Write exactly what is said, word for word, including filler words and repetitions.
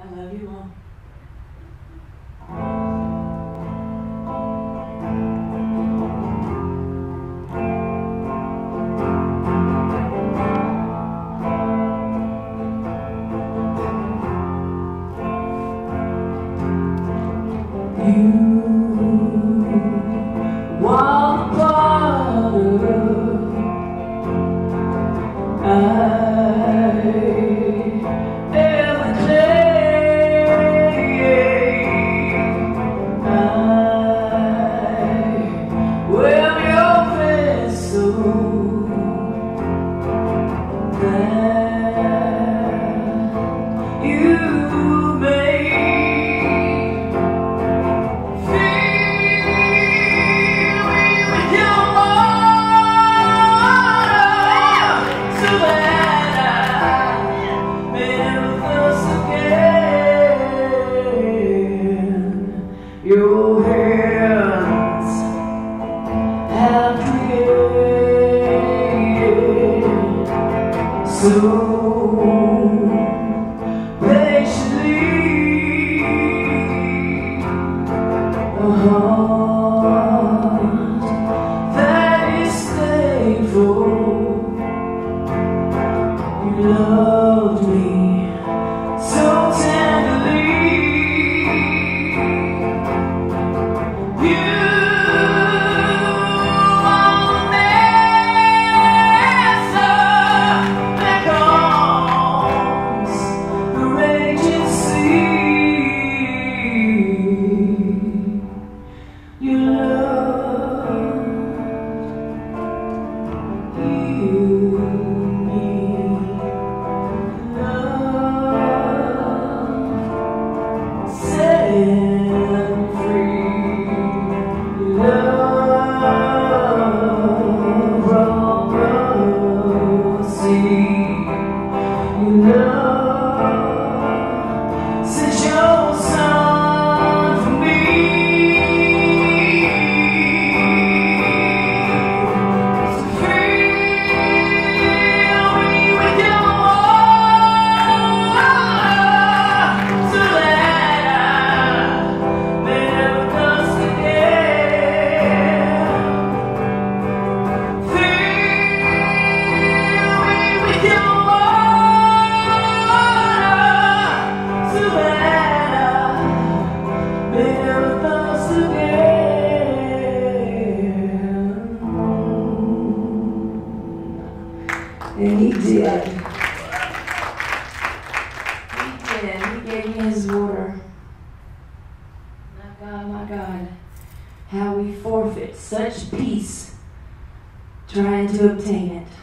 I love you, Mom. Your hands have created so patiently a heart that is thankful. You loved me so tenderly. And he did. He did. He gave me his water. My God, my God. How we forfeit such peace trying to obtain it.